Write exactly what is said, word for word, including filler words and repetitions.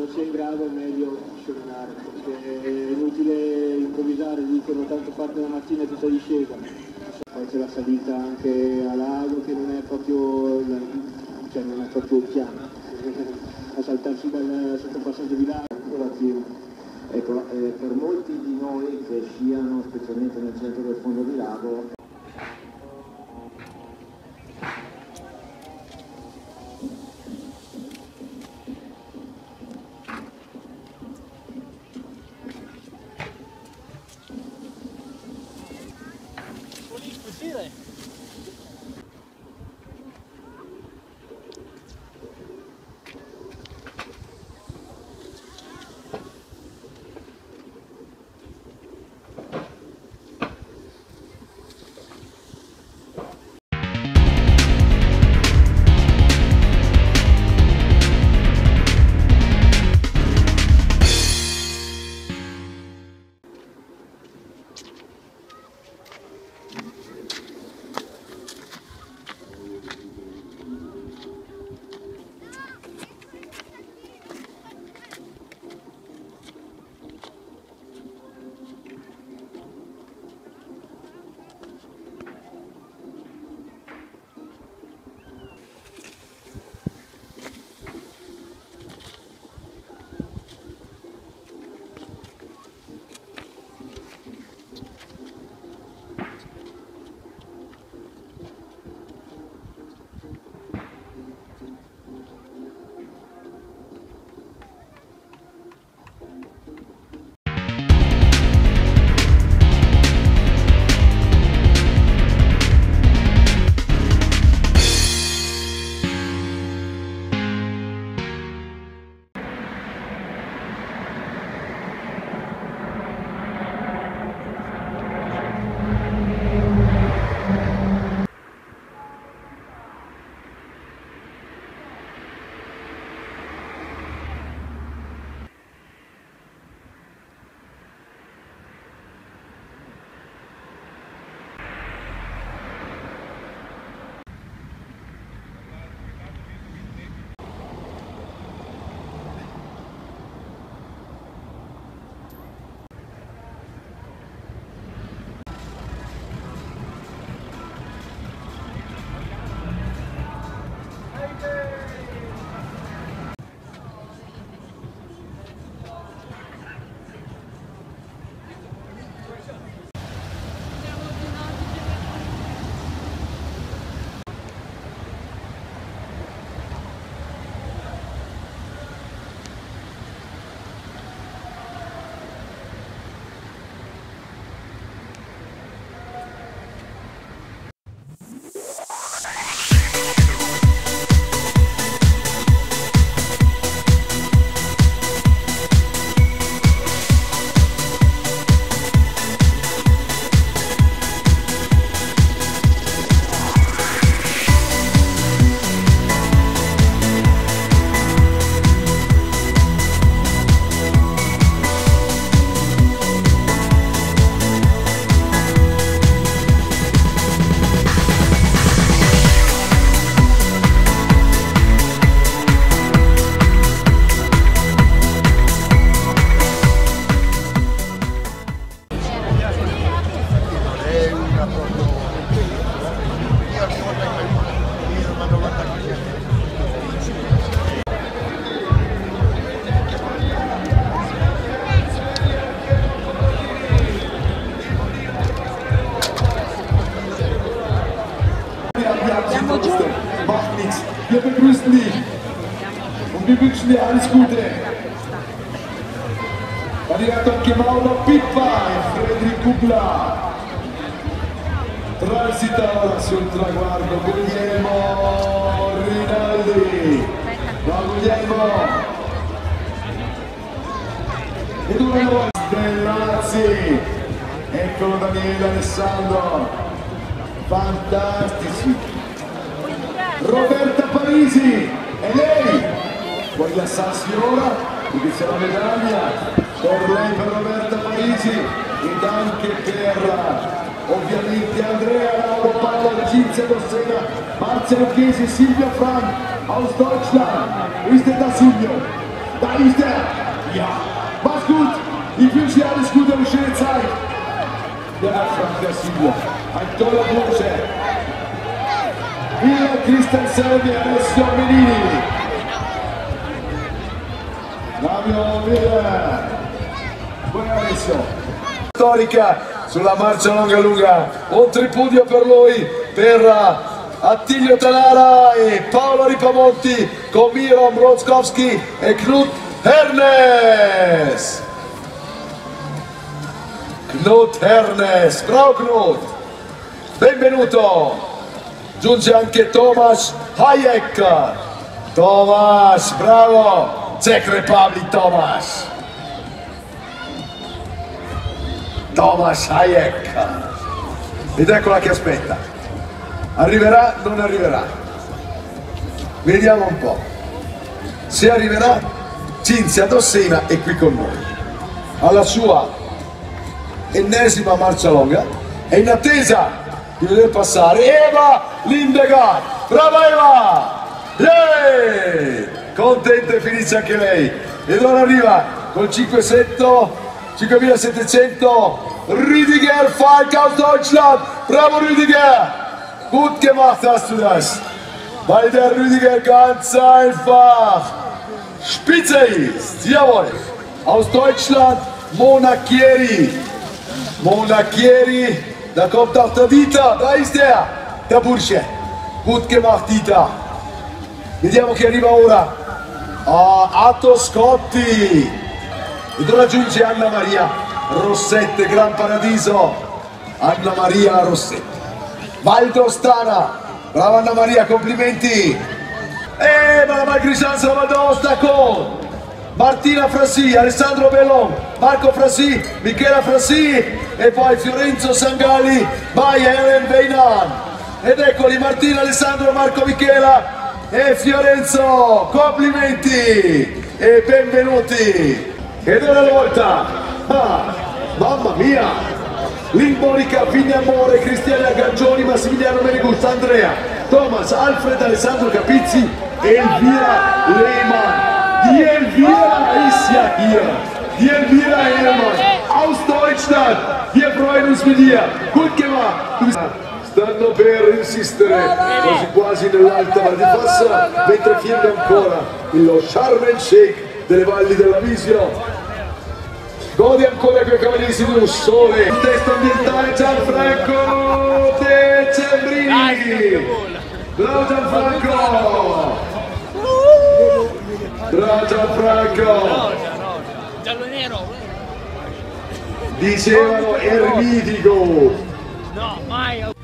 sei in grado è meglio sciorinare, perché è inutile improvvisare, dicono tanto parte la mattina e tutta discesa. Poi c'è la salita anche a lago che non è proprio, cioè non è proprio piano, a saltarsi dal sottopassaggio di lago. Ecco, eh, per molti di noi che sciano, specialmente nel centro del fondo di lago, Wir begrüßen dich und wir wünschen dir alles Gute. Arrivato anche Mauro Pippa e Frederic Kubla. Transita ora sul traguardo Guglielmo Rinaldi. No, Guglielmo. Ed una nuova Stellazzi. Eccolo Daniele Alessandro. Fantastici. Roberta Parisi, e lei voglia Sassi ora, perché c'è la medaglia per lei, per Roberta Parisi, ed anche per ovviamente Andrea Lauro, Paolo Cinzia Dossena, Marcelo Chiesi, Silvia Frank aus Deutschland. Wie ist denn das, Silvio? da ist er. Ja, mach's gut. Ich wünsche dir alles Gute und eine schöne Zeit. Der Herr Frank da Silva, ein toller Bursche. Via Christensen e Alessio Menini. Flavio Miller. Buon Alessio. Storica sulla marcia lunga lunga. Un tripudio per lui, per Attilio Talara e Paolo Ripamonti con Miron Brozkowski e Knut Hernes. Knut Hernes, bravo Knut, benvenuto. Giunge anche Tomasz Hayek. Tomasz, bravo, Czech Republic Tomasz. Tomasz Hayek. Ed eccola che aspetta. Arriverà, non arriverà. Vediamo un po'. Se arriverà, Cinzia Dossena è qui con noi. Alla sua ennesima marcia longa. È in attesa di vedere passare Eva Lindegaard. Brava Eva! Yeah! Contenta e felice anche lei. Ed ora arriva col cinquemilasettecento Rüdiger Falk aus Deutschland. Bravo Rüdiger! Gut gemacht hast du das. Weil der Rüdiger ganz einfach Spitze ist. Jawohl. Aus Deutschland Mona Chieri. Mona Chieri. Da kommt auch der Dieter. Da ist er. Der Bursche. Gut gemacht Dieter. Vediamo chi arriva ora. Oh, Atto Scotti. Ed ora giunge Anna Maria Rossette. Gran Paradiso. Anna Maria Rossette. Valdostana, brava Anna Maria, complimenti. E ma la Malgrigianza la Valdosta con Martina Frassi, Alessandro Bellon, Marco Frassi, Michela Frassi e poi Fiorenzo Sangalli, Maya Ellen Beinan. Ed eccoli Martina, Alessandro, Marco, Michela e Fiorenzo, complimenti e benvenuti. Ed ora la volta, ah, mamma mia! Limbonica, Vignamore, Cristiana Gaggioni, Massimiliano Menigusta, Andrea, Thomas, Alfred, Alessandro Capizzi, Elvira Lehmann. Die Elvira ist ja hier. Die Elvira Lehmann aus Deutschland. Wir freuen uns mit dir. Gut gemacht. Stanno per insistere, quasi quasi nell'alta Val di Fassa, mentre firma ancora lo Sharm el Sheikh delle valli della Visio. Godi ancora quei cavalieri dello sole. Il testo ambientale Gianfranco Decembrini. Bravo Gianfranco. Bravo Gianfranco. Giallo nero. Dicevano ermitico. No, mai.